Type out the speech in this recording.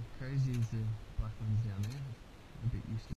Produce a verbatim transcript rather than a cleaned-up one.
crazy as the black ones down there. A bit used to